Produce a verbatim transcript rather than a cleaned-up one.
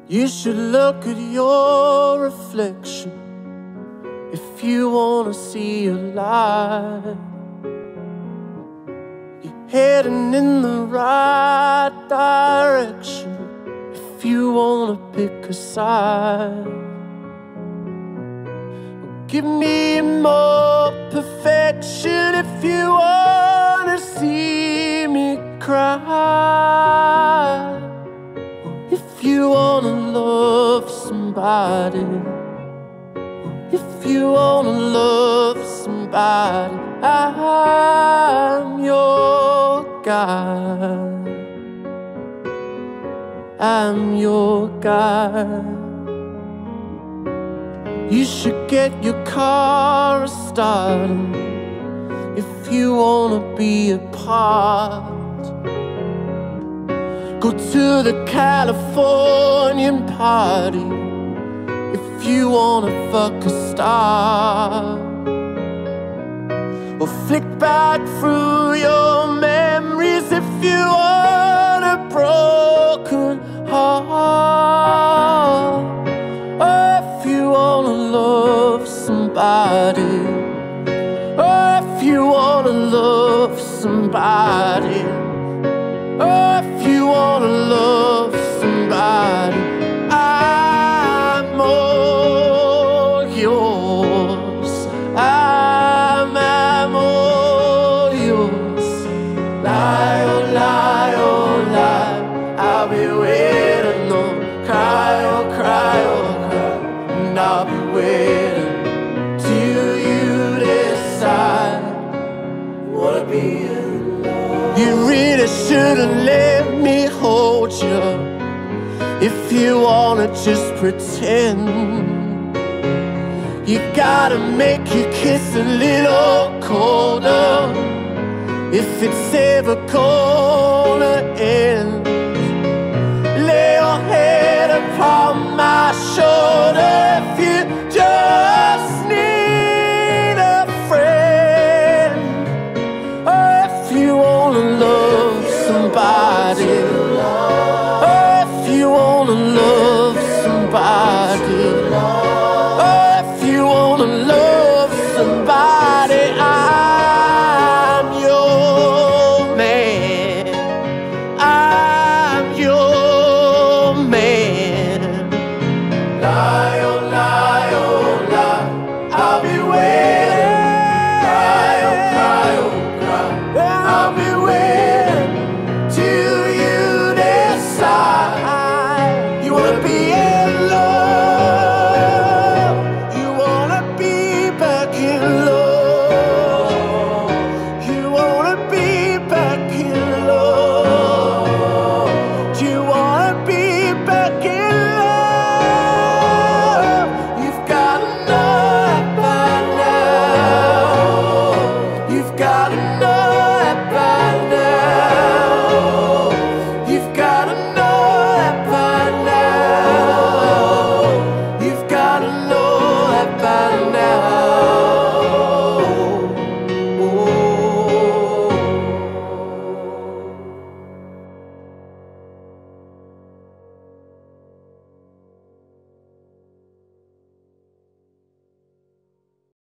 You should look at your reflection if you wanna see a light. You're heading in the right direction if you wanna pick a side. Give me more perfection if you wanna see me cry. If you wanna love somebody, if you wanna love somebody, I'm your guy. I'm your guy. You should get your car started if you wanna be apart. Go to the Californian party if you wanna fuck a star. Or flick back through your memories if you want a broken heart. Or if you wanna love somebody, or if you wanna love somebody, or if you wanna love somebody, I'm all yours. I'm, I'm all yours. Lie, oh lie, oh lie, I'll be waiting. Oh, cry, oh cry, oh cry, and I'll be waiting till you decide you wanna be alone. You really shouldn't let me hold you if you wanna just pretend. You gotta make your kiss a little colder if it's ever gonna end. Lay your head upon my shoulder if